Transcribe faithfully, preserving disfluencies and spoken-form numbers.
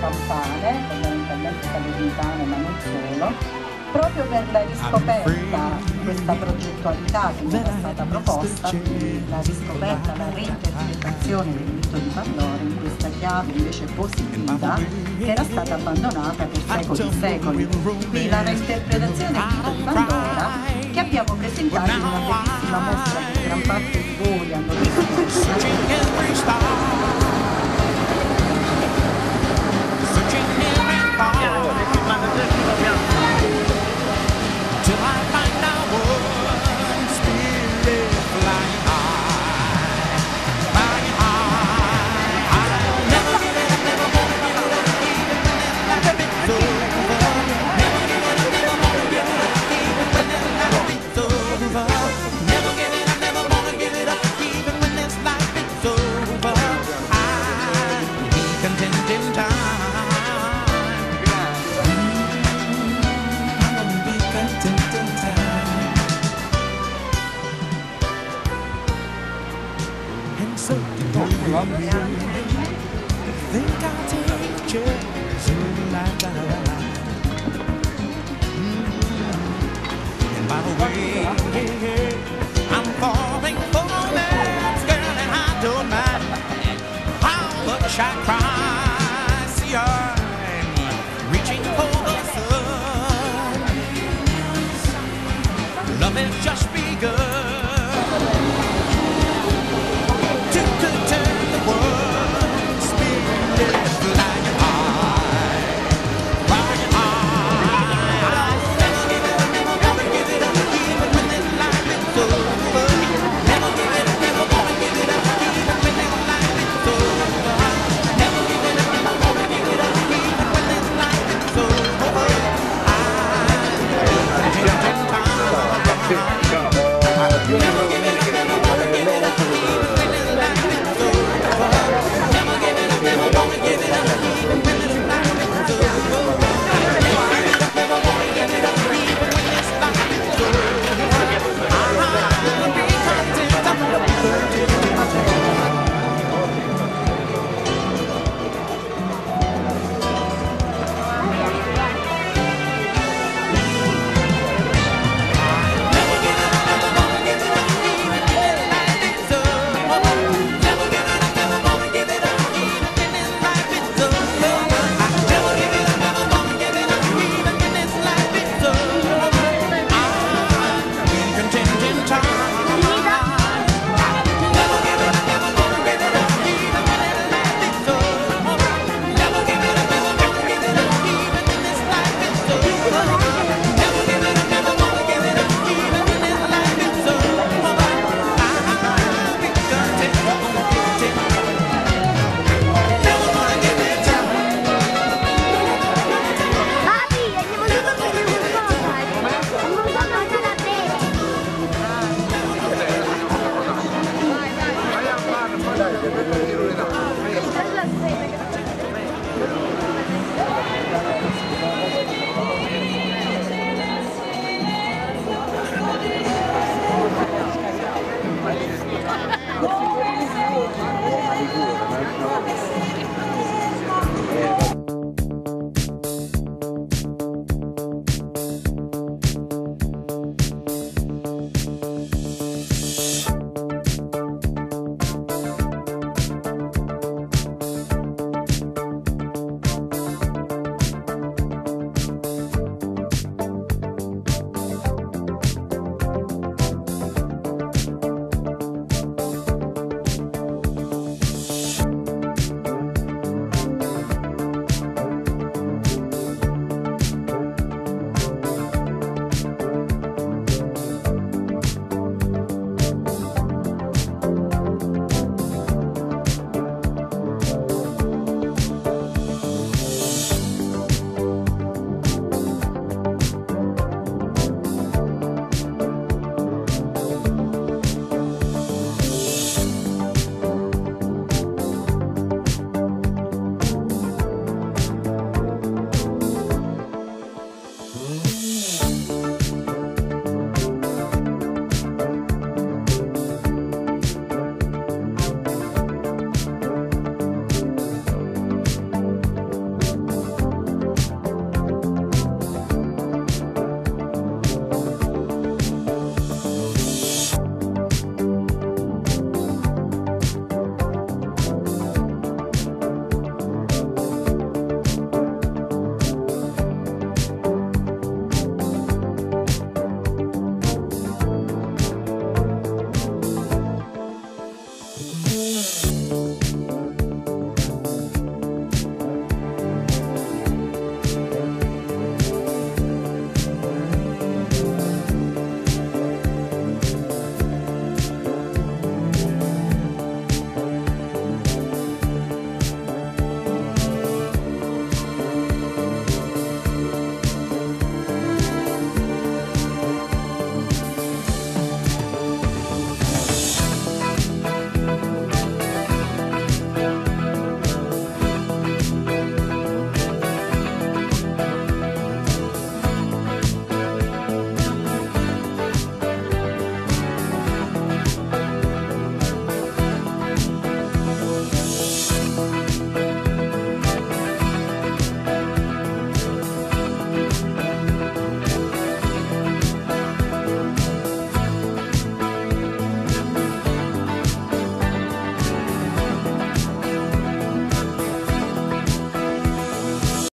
campane, fondamentalmente salernitane ma non solo, proprio per la riscoperta di questa progettualità che mi era stata proposta, quindi la riscoperta, la reinterpretazione del mito di Pandora in questa chiave invece positiva che era stata abbandonata per secoli e secoli. Qui la reinterpretazione del mito di Pandora che abbiamo presentato in una bellissima mostra che gran parte di voi hanno visto. Think I'll take a chance like that. And by the way, I'm falling for that girl, and I don't mind how much I cry. See, I'm reaching for the sun. Love is just